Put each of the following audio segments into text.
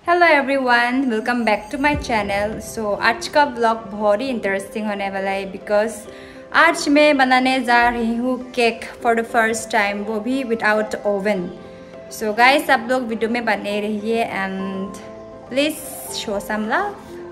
Hello everyone, welcome back to my channel. So आज का blog बहुत ही इंटरेस्टिंग होने वाला है बिकॉज आज मैं बनाने जा रही हूँ cake for the first time, वो भी विदाउट ओवन। सो गाइस, आप लोग वीडियो में बने रहिए and please show some love.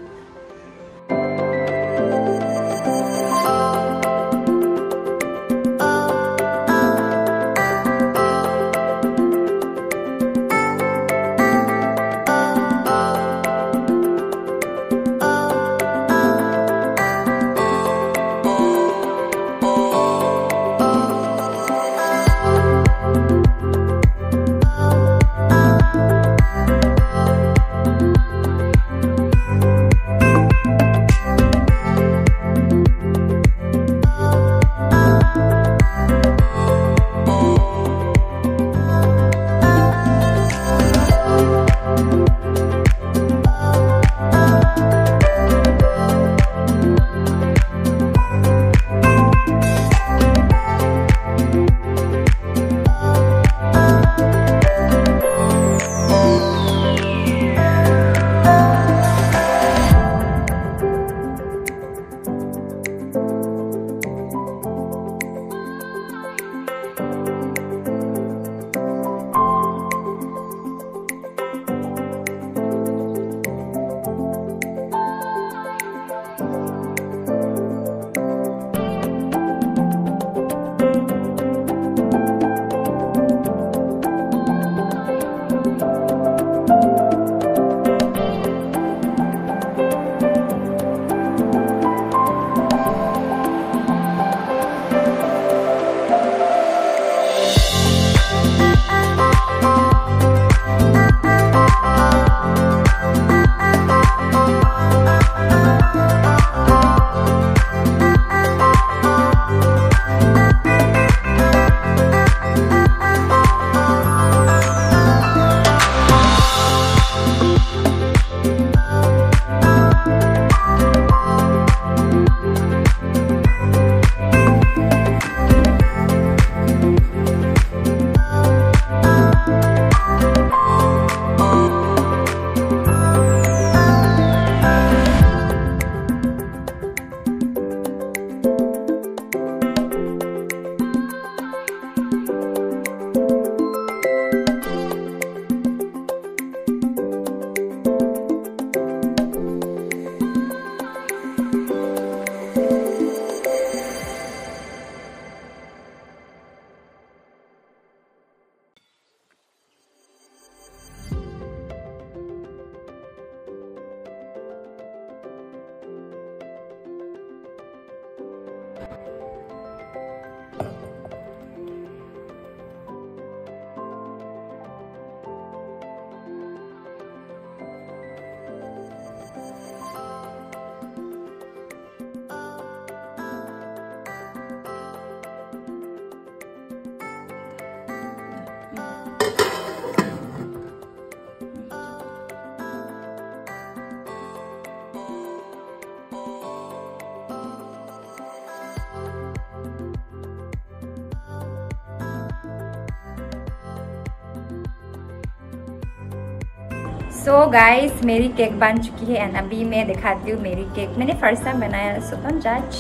So guys, मेरी केक बन चुकी है एंड अभी मैं दिखाती हूँ मेरी केक। मैंने फर्स्ट टाइम बनाया, सो डोंट जज।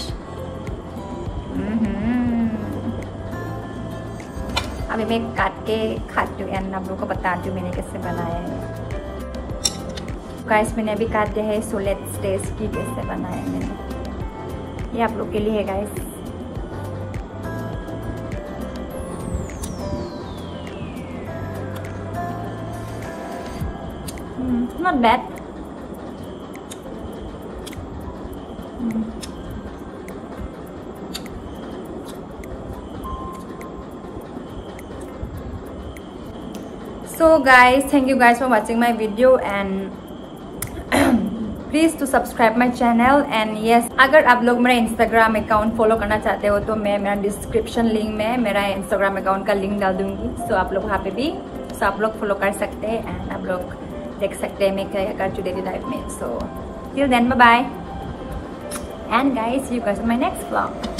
अभी मैं काट के खाती हूँ एंड आप लोगों को बताती हूँ मैंने कैसे बनाया है। गाइस, मैंने अभी काट दिया है, सो लेट्स टेस्ट की कैसे बनाया है मैंने। ये आप लोग के लिए है guys. Not bad. So guys, thank you guys for watching my video and please to subscribe my channel and yes, अगर आप लोग मेरा Instagram अकाउंट फॉलो करना चाहते हो तो मैं मेरा डिस्क्रिप्शन लिंक में मेरा Instagram अकाउंट का लिंक डाल दूंगी। सो आप लोग वहाँ पे भी आप लोग फॉलो कर सकते हैं एंड आप लोग देख सकते हैं मैं क्या करती हूँ डेली लाइफ में। So till then, bye bye and guys, see you guys in my next vlog.